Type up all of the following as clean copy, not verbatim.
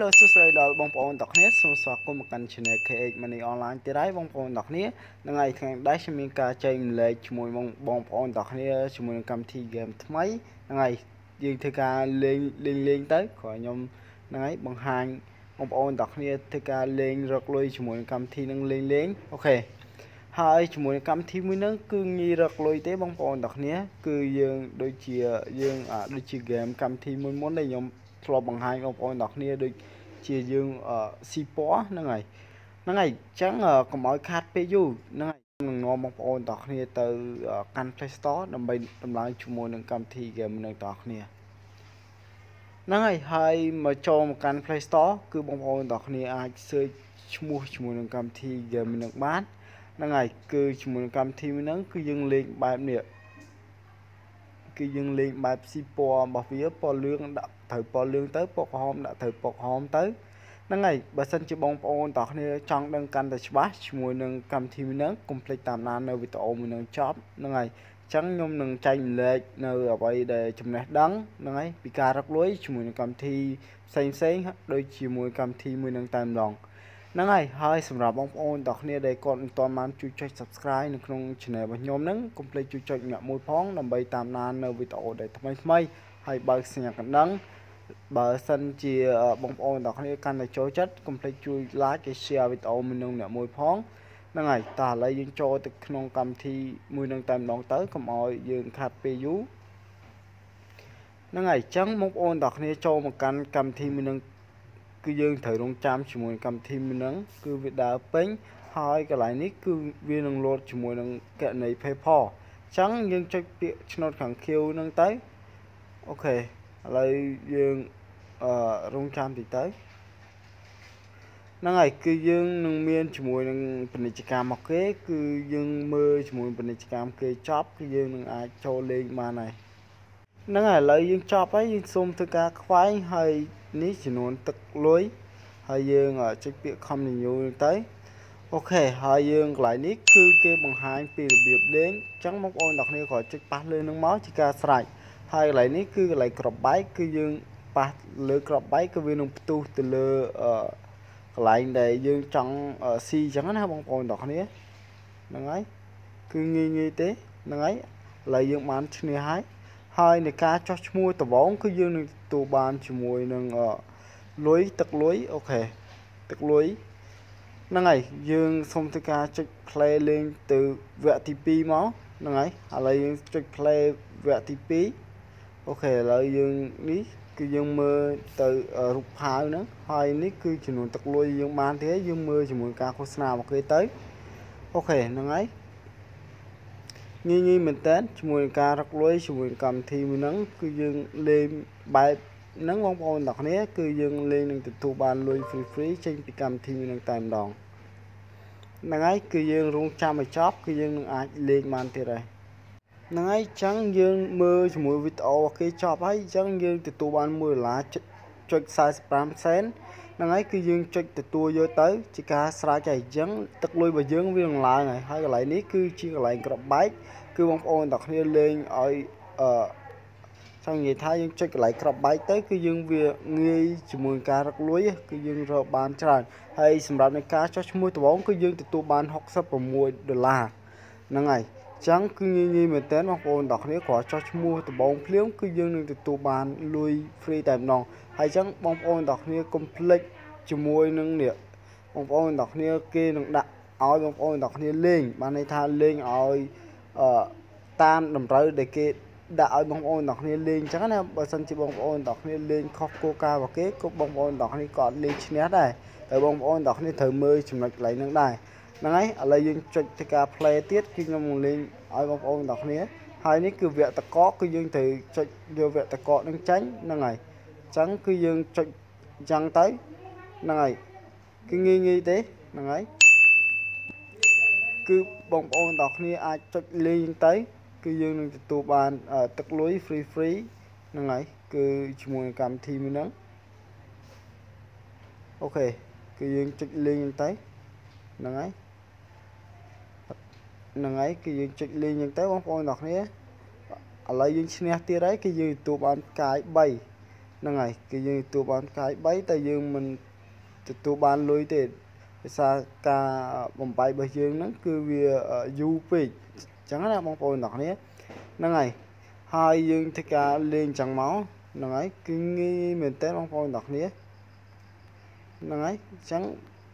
Hello សួស្តីដល់បងប្អូនទាំងគ្នាសូមស្វាគមន៍មកកាន់ Channel KH Money Online ទៀតហើយបងប្អូនទាំងគ្នានឹងថ្ងៃដែរខ្ញុំមានការចែកម្លែកជាមួយបងប្អូនទាំងគ្នាជាមួយនឹងកម្មវិធី game ថ្មីហ្នឹងហើយយើងធ្វើការលេងទៅក៏ខ្ញុំហ្នឹងហើយបង្ហាញបងប្អូនទាំងគ្នាធ្វើការលេងរកលុយជាមួយនឹងកម្មវិធីនឹងលេងអូខេហើយជាមួយនឹងកម្មវិធីមួយហ្នឹងគឺងាយរកលុយទេបងប្អូនទាំងគ្នាគឺយើងដូចជា game កម្មវិធីមួយមុនដែលខ្ញុំធ្លាប់បង្ហាញបងប្អូនទាំងគ្នាដូចជាយើងស៊ីពណ៌ហ្នឹងហើយអញ្ចឹងកុំឲ្យខាតពេលយូរហ្នឹងហើយនឹងនាំបងប្អូនទាំងគ្នាទៅកាន់ Play Store ដើម្បីដំឡើងជាមួយនឹងកម្មវិធី game នឹងទាំងគ្នាហ្នឹងហើយមកចូលមកកាន់ Play Store គឺបងប្អូនទាំងគ្នាអាច search ឈ្មោះជាមួយនឹងកម្មវិធី game នឹងបានហ្នឹងហើយគឺជាមួយនឹងកម្មវិធីហ្នឹងគឺយើងលេងបែបនេះគឺយើងលេងបែបស៊ីពណ៌របស់វាពណ៌លឿងដាក់ត្រូវពណ៌លឿងទៅពណ៌ក្រហមដាក់ត្រូវពណ៌ក្រហមទៅហ្នឹងហើយបើសិនជាបងប្អូនទាំងគ្នាចង់ដឹងកាន់តែច្បាស់ជាមួយនឹងកម្មវិធីហ្នឹងកុំភ្លេចតាមដាននៅវីដេអូមួយនឹងចប់ហ្នឹងហើយអញ្ចឹងខ្ញុំនឹងចែកម្លែកនៅអ្វីដែលចំណេះដឹងហ្នឹងហើយពីការរកលុយជាមួយនឹងកម្មវិធីផ្សេងដូចជាមួយកម្មវិធីមួយនឹងតែម្ដងហ្នឹងហើយសម្រាប់បងប្អូនទាំងគ្នាដែលគាត់មិនទាន់បានជួយចុច Subscribe នៅក្នុង Channel របស់ខ្ញុំហ្នឹងកុំភ្លេចជួយចុចម្នាក់មួយផងដើម្បីតាមដាននៅវីដេអូដែលថ្មីហើយបើកសញ្ញាកណ្ដឹងបើសិនជាបងប្អូនទាំងគ្នាកាន់តែចូលចិត្តកុំភ្លេចជួយ Like ហើយ Share វីដេអូមួយនឹងម្នាក់មួយផងហ្នឹងហើយតោះឥឡូវយើងចូលទៅក្នុងកម្មវិធីមួយនឹងតែម្ដងទៅកុំឲ្យយើងខាត់ពេលយូរហ្នឹងហើយអញ្ចឹងបងប្អូនទាំងគ្នាចូលមកកាន់កម្មវិធីមួយនឹងគឺយើងត្រូវរងចាំជាមួយកម្មវិធីមួយហ្នឹងគឺវាដើរពេញហើយកន្លែងនេះគឺវានឹងលោតជាមួយនឹងគណនី PayPal អញ្ចឹងយើងចុចពាក្យឆ្នោតខាងខៀវហ្នឹងទៅអូខេឥឡូវយើងរងចាំតិចទៅហ្នឹងហើយគឺយើងនឹងមានជាមួយនឹងពាណិជ្ជកម្មមកគេគឺយើងមើលជាមួយពាណិជ្ជកម្មគេចប់គឺយើងនឹងអាចចូលលេងបានហើយហ្នឹងហើយឥឡូវយើងចប់ហើយយើងសូមធ្វើការខ្វែងហើយនេះចំនួនទឹកលុយហើយយើងចុចពាក្យ continue ទៅអូខេហើយយើងកន្លែងនេះគឺគេបង្ហាញពីរបៀបលេងអញ្ចឹងបងប្អូនទាំងគ្នាក៏ចុចប៉ះលើនឹងមកជាការស្រេចហើយកន្លែងនេះគឺកន្លែងក្របបែកគឺយើងប៉ះលើក្របបែកគឺវានឹងផ្ទុះទៅលើកន្លែងដែលយើងចង់ស៊ីអញ្ចឹងណាបងប្អូនទាំងគ្នាហ្នឹងហើយគឺងាយទេហ្នឹងហើយឥឡូវយើងបានឈ្នះហើយនៃការចោះឈ្មោះដំបងគឺយើងនឹងទទួលបានជាមួយនឹងលុយទឹកលុយអូខេទឹកលុយហ្នឹងហើយយើងសូមធ្វើការចុច play លេងទៅវគ្គទី2មកហ្នឹងហើយឥឡូវយើងចុច play វគ្គទី2អូខេឥឡូវយើងនេះគឺយើងមើលទៅរូបផាវហ្នឹងហើយនេះគឺចំនួនទឹកលុយយើងបានទេយើងមើលជាមួយការឃោសនារបស់គេទៅអូខេហ្នឹងហើយងាយមែនតើជាមួយនឹងការរកលុយជាមួយកម្មវិធីមួយហ្នឹងគឺយើងលេងបែបហ្នឹងបងប្អូនទាំងគ្នាគឺយើងលេងនឹងទទួលបានលុយ free ចេញពីកម្មវិធីមួយហ្នឹងតែម្ដងហ្នឹងហើយគឺយើងរងចាំឲ្យចប់គឺយើងនឹងអាចលេងបានទៀតហើយហ្នឹងហើយអញ្ចឹងយើងមើលជាមួយវីដេអូគេចប់ហើយអញ្ចឹងយើងទទួលបាន$1.45ហ្នឹងហើយគឺយើងចុចទទួលយកទៅជាការស្រេចហើយអញ្ចឹងទឹកលុយរបស់យើងវានឹងឡើងហើយកន្លែងនេះគឺជាកន្លែងក្របបែកគឺបងប្អូនទាំងគ្នាលេងឲ្យចង់និយាយថាយើងចុចកន្លែងក្របបែកទៅគឺយើងវាងាយជាមួយការរកលុយគឺយើងរកបានច្រើនហើយសម្រាប់នៃការចុះឈ្មោះដំបូងគឺយើងទទួលបាន$66ហ្នឹងហើយអញ្ចឹងគឺងាយមែនតើបងប្អូនទាំងគ្នាគ្រាន់ចុះឈ្មោះដំបូងភ្លាមគឺយើងនឹងទទួលបានលុយ free តែម្ដងហើយអញ្ចឹងបងប្អូនទាំងគ្នាកុំភ្លេចជាមួយនឹងនេះបងប្អូនទាំងគ្នាគេនឹងដាក់ឲ្យបងប្អូនទាំងគ្នាលេងបានន័យថាលេងឲ្យតាមតម្រូវដែលគេដាក់ឲ្យបងប្អូនទាំងគ្នាលេងអញ្ចឹងណាបើសិនជាបងប្អូនទាំងគ្នាលេងខុសគោលការណ៍របស់គេក៏បងប្អូនទាំងគ្នាក៏អត់លេងឈ្នះដែរតែបងប្អូនទាំងគ្នាត្រូវមើលចំណុចកន្លែងហ្នឹងដែរហ្នឹងហើយឥឡូវយើងចុចទៅការ play ទៀតគឺខ្ញុំនឹងលេងឲ្យបងប្អូនទាំងគ្នាហើយនេះគឺវគ្គតកគឺយើងត្រូវចុចយកវគ្គតកនឹងចាញ់ហ្នឹងហើយអញ្ចឹងគឺយើងចុចអញ្ចឹងទៅហ្នឹងហើយគឺងាយទេហ្នឹងហើយគឺបងប្អូនទាំងគ្នាអាចចុចលេងទៅគឺយើងនឹងទទួលបានទឹកលុយ free ហ្នឹងហើយគឺជាមួយកម្មវិធីមួយហ្នឹងអូខេគឺយើងចុចលេងទៅហ្នឹងហើយគឺយើងចុចលេងហ្នឹងទៅបងប្អូនទាំងគ្នាឥឡូវយើងឈ្នះទៀតហើយគឺយើងទទួលបានផ្កាយ3 nâng ngày cái dương tụ bán cái bấy tại dương mình tụ bán lối thì xa ca bồng bay bây dương nó cứ việc du phí chẳng là bóng ôi nọ nhé nâng ngày hai dương thì cả lên chẳng máu nâng ấy cứ nghi mình tên bóng ôi nọ nhé nâng ấy chẳng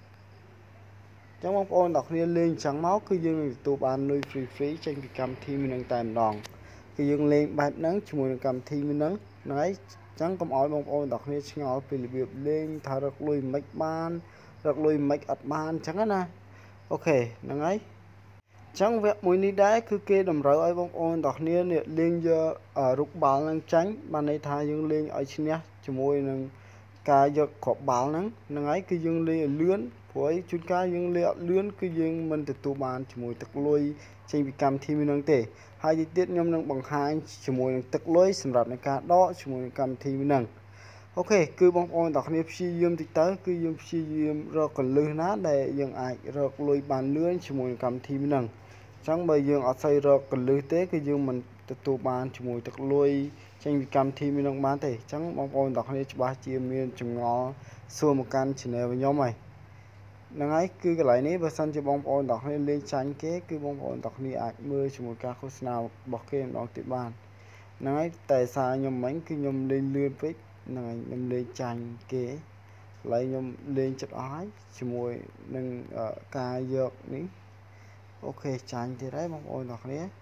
bóng ôi nọ nhé lên chẳng máu cứ dương tụ bán lối free trên cái cầm thi mình đang tàn đòn cái dương lên bạch nắng cho mình cầm thi mình nắng nâng ấy chẳng có ỏi bóng ôi nọ nhé ngõ vì việc lên thả được lùi mạch ban được lùi mạch ập ban chẳng á ok nâng ấy chẳng vẹt mùi ní đá cứ kê đầm rỡ ấy bóng ôn đọc nia nè lên giờ ở rục bảo năng tránh mà này thay dương lên ở trên nhá cho mùi nâng ca giờ có bảo năng nâng ấy cứ dương lên lươn với chúng ca dương lên lươn cứ dương mình từ tụ bàn cho mùi tật lôi trên bị cầm thi mình nâng tể hai chi tiết nhâm nâng bằng hai cho mùi nâng tật lôi sầm rạp này ca đó cho mùi cầm thi mình nâng ok cứ bóng ôn đọc nia phi dương thì tới cứ dương phi dương rồi còn lươn nát để dương ai rồi lôi bàn lươn cho mùi cầm thi mình nâng chẳng bây giờ ở xây ra cần lưu tế cái dương mình tụ bàn cho mùi thật lôi tranh vì cầm thi mình đang bán thì chẳng mong ôn đọc này ba chia miên chùm ngó xua một căn chỉ nè với nhóm mày nâng ấy cứ cái lại này và sân cho bóng ôn đọc này lên tránh kế cứ bóng ôn đọc này ạc mưa cho một ca khúc nào bọc kênh đón tiệm bàn nâng ấy tại sao nhóm mánh cứ nhóm lên lươn với nâng ấy nhóm lên tránh kế lấy nhóm lên chất ái cho mùi nâng ca dược ní ok chán thì đấy bóng ôi nọc nhé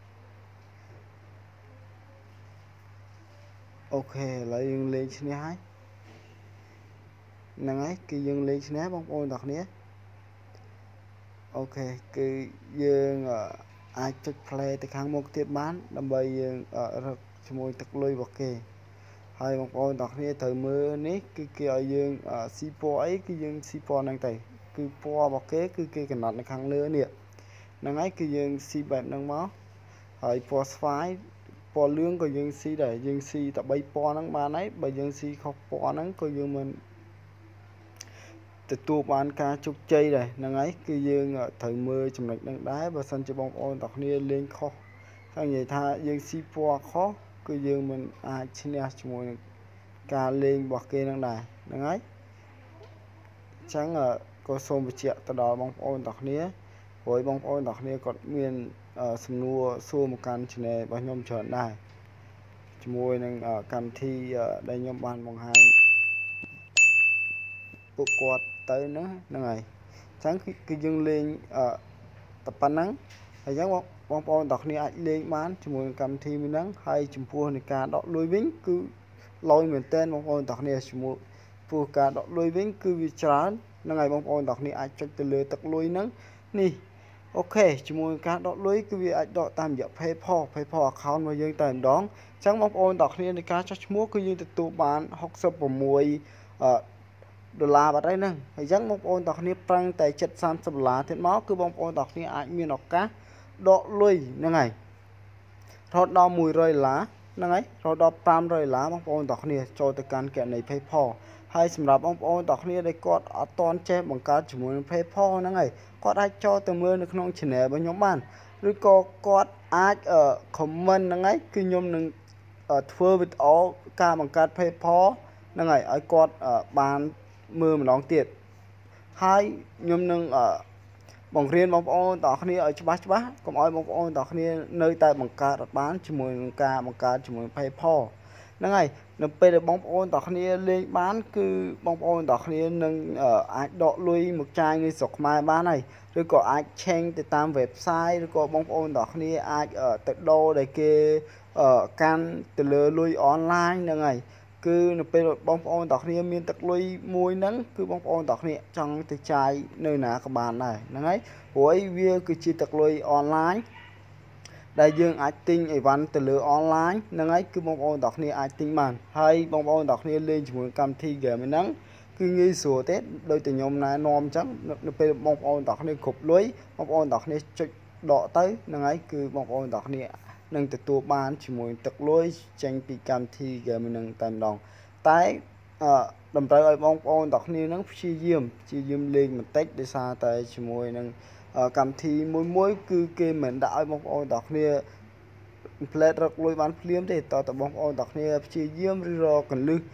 ok lấy dương lên xin hái nâng ấy cái dương lên xin bóng ôi nọc nhé ok cái dương ai trực play từ kháng một tiết bán đâm bây dương rất cho môi tật lôi bọc kê hai bóng ôi nọc nhé thời mưa nít cái kia dương sipo ấy cái dương sipo năng tay cứ po bọc kế cứ kia cái nọt này kháng lứa nè nâng ấy cái dương si bẹp nâng máuហើយពណ៌ស្វាយពណ៌លឿងក៏យើងស៊ីដែរយើងស៊ីតែ3ពណ៌ហ្នឹងបានហើយបើយើងស៊ីខុសពណ៌ហ្នឹងក៏យើងមិនទទួលបានការជោគជ័យដែរហ្នឹងហើយគឺយើងត្រូវមើលចំណុចហ្នឹងដែរបើសិនជាបងប្អូនទាំងគ្នាលេងខុសហើយនិយាយថាយើងស៊ីពណ៌ខុសគឺយើងមិនអាចឈ្នះជាមួយនឹងការលេងរបស់គេហ្នឹងដែរហ្នឹងហើយអញ្ចឹងក៏សូមបញ្ជាក់ទៅដល់បងប្អូនទាំងគ្នាព្រោះបងប្អូនទាំងគ្នាគាត់មានសំណួរសួរមកកាន់ channel របស់ខ្ញុំច្រើនដែរជាមួយនឹងកម្មវិធីដែលខ្ញុំបានបង្ហាញពួកគាត់ទៅហ្នឹងហើយអញ្ចឹងគឺយើងលេងតែប៉ុណ្ណឹងហើយអញ្ចឹងបងប្អូនទាំងគ្នាអាចលេងបានជាមួយនឹងកម្មវិធីមួយហ្នឹងហើយចំពោះនៃការដកលុយវិញគឺលយមែនតើបងប្អូនទាំងគ្នាជាមួយពោះការដកលុយវិញគឺវាច្រើនហ្នឹងហើយបងប្អូនទាំងគ្នាអាចចុចទៅលើទឹកលុយហ្នឹងនេះអូខេជាមួយការដកលុយគឺវាអាចដកតាមរយៈ PayPal account របស់យើងតែម្ដងអញ្ចឹងបងប្អូនទាំងគ្នានៃការចុះឈ្មោះគឺយើងទទួលបាន66ដុល្លារបាត់ហើយហ្នឹងហើយអញ្ចឹងបងប្អូនទាំងគ្នាប្រឹងតែចិត្ត30ដុល្លារទៀតមកគឺបងប្អូនទាំងគ្នាអាចមានឱកាសដកលុយហ្នឹងហើយរហូតដល់100ដុល្លារហ្នឹងហើយរហូតដល់500ដុល្លារបងប្អូនទាំងគ្នាចូលទៅកាន់គណនី PayPal ហើយសម្រាប់បងប្អូនទាំងគ្នាដែលគាត់អត់តន់ចេះបង្កើតជាមួយនឹង PayPal ហ្នឹងហើយគាត់អាចចូលទៅមើលនៅក្នុង channel របស់ខ្ញុំបានឬក៏គាត់អាច comment ហ្នឹងហើយគឺខ្ញុំនឹងធ្វើវីដេអូការបង្កើត PayPal ហ្នឹងហើយឲ្យគាត់បានមើលម្ដងទៀតហើយខ្ញុំនឹងបង្រៀនបងប្អូនទាំងគ្នាឲ្យច្បាស់កុំឲ្យបងប្អូនទាំងគ្នានៅតែបង្កើតអត់បានជាមួយនឹងការបង្កើតជាមួយ PayPal ហ្នឹងហើយនៅពេលដែលបងប្អូនទាំងគ្នាលេងបានគឺបងប្អូនទាំងគ្នានឹងអាចដកលុយមកចាយនៅស្រុកខ្មែរបានហើយឬក៏អាចឆេងទៅតាម website ឬក៏បងប្អូនទាំងគ្នាអាចទៅដូរដែលគេកាន់ទៅលើលុយ online ហ្នឹងហើយគឺនៅពេលបងប្អូនទាំងគ្នាមានទឹកលុយមួយហ្នឹងគឺបងប្អូនទាំងគ្នាចង់ទៅចាយនៅណាក៏បានដែរហ្នឹងហើយព្រោះវាគឺជាទឹកលុយ online ដែលយើងអាចទិញអីវ៉ាន់ទៅលើ online ហ្នឹងហើយគឺបងប្អូនទាំងគ្នាអាចទិញបានហើយបងប្អូនទាំងគ្នាលេងជាមួយកម្មវិធី game ហ្នឹងគឺងាយស្រួលទេដោយតែខ្ញុំណែនាំអញ្ចឹងនៅពេលបងប្អូនទាំងគ្នាគ្រប់លុយបងប្អូនទាំងគ្នាចុចដកទៅហ្នឹងហើយគឺបងប្អូនទាំងគ្នានឹងទទួលបានជាមួយទឹកលុយចេញពីកម្មវិធី game ហ្នឹងតែម្ដងតែតម្រូវឲ្យបងប្អូនទាំងគ្នាហ្នឹងព្យាយាមលេងបន្តិចដោយសារតែជាមួយនឹងកម្មវិធីមួយគឺគេមិនដាក់ឲ្យបងប្អូនទាំងគ្នាផ្លែតរកលុយបានភ្លាមទេតើបងប្អូនទាំងគ្នាព្យាយាមឬរកកន្លឹះ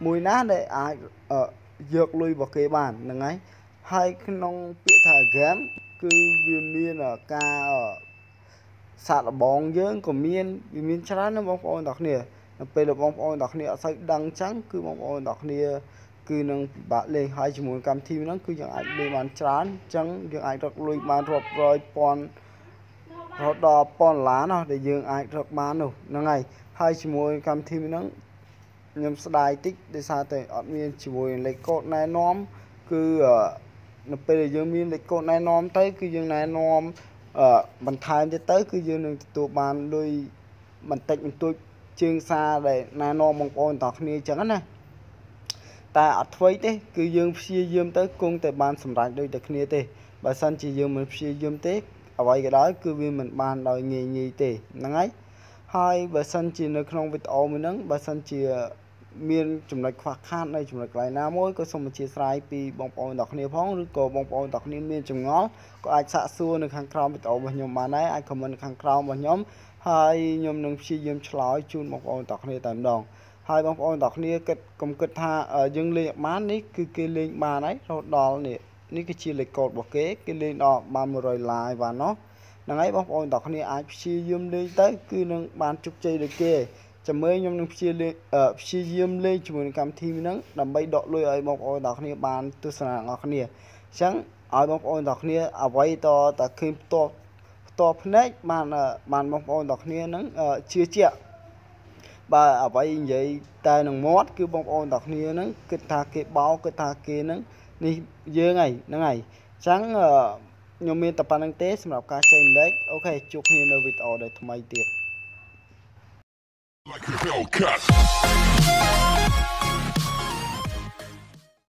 mùi ná để ai dược lui vào kế bàn là ngay hai cái nông bị thả ghém cứ viên miên ở ca ở sạt là bóng dưỡng của miên chán nó bóng ôn đặc nè bây giờ bóng ôn đặc nè say đăng trắng cứ bóng ôn đặc nè cứ nâng bạn lên hai chỉ muốn cầm thêm nó cứ chẳng ai để bàn chán trắng chẳng ai được lui bàn rộp rồi pon họ đò pon lá nào để dương ai được bán đâu nó ngày hai chỉ muốn cầm thêm nó nhầm đài tích để sao tới ở miền chỉ muốn lấy cột này nóm cứ nó bây giờ dương miền lấy cột này nóm tới cứ dương này nóm mình thay cho tới cứ dương được tụ bàn đôi mình tịnh mình tôi chương xa để này nóm bằng ôn tọt như chẳng này ta ở thuế thế cứ dương phi dương tới cung tại ban sầm rạch đôi được nia tê bà sân chỉ dương mình phi dương tết ở vậy cái đó cứ vì mình ban đòi nghề nhì tê nắng ấy hai bà sân chỉនៅក្នុងវីដេអូមួយហ្នឹងបើសិនជាមានចំណុចខ្វះខាតនៅចំណុចកន្លែងណាមួយក៏សូមអធិស្ឋានពីបងប្អូនទាំងគ្នាផងឬក៏បងប្អូនទាំងគ្នាមានចម្ងល់ក៏អាចសាកសួរនៅខាងក្រោមវីដេអូរបស់ខ្ញុំបានដែរអាចខមមិនខាងក្រោមរបស់ខ្ញុំហើយខ្ញុំនឹងព្យាយាមឆ្លើយជូនបងប្អូនទាំងគ្នាតែម្ដងហើយបងប្អូនទាំងគ្នាគិតកុំគិតថាយើងលេងបាននេះគឺគេលេងបានហើយរហូតដល់នេះគឺជាលេខកូដរបស់គេលេងដល់បាន100 live បានណោះហ្នឹងហើយបងប្អូនទាំងគ្នាអាចព្យាយាមលេងទៅគឺនឹងបានជោគជ័យដូចគេចាំមើលខ្ញុំនឹងព្យាយាមលេងជាមួយនឹងកម្មវិធីហ្នឹងដើម្បីដកលុយឲ្យបងប្អូនទាំងគ្នាបានទស្សនាអ្នកគ្នាអញ្ចឹងឲ្យបងប្អូនទាំងគ្នាអ្វីតតែឃើញផ្ទាល់ភ្នែកបានបងប្អូនទាំងគ្នាហ្នឹងជឿជាក់បើអ្វីនិយាយតែនឹងមាត់គឺបងប្អូនទាំងគ្នាហ្នឹងគិតថាគេបោកគិតថាគេហ្នឹងនេះយើងហ្នឹងហើយអញ្ចឹងខ្ញុំមានតែប៉ុណ្្នឹងទេសម្រាប់ការចែកម្លែកអូខេជួបគ្នានៅវីដេអូដែលថ្មីទៀត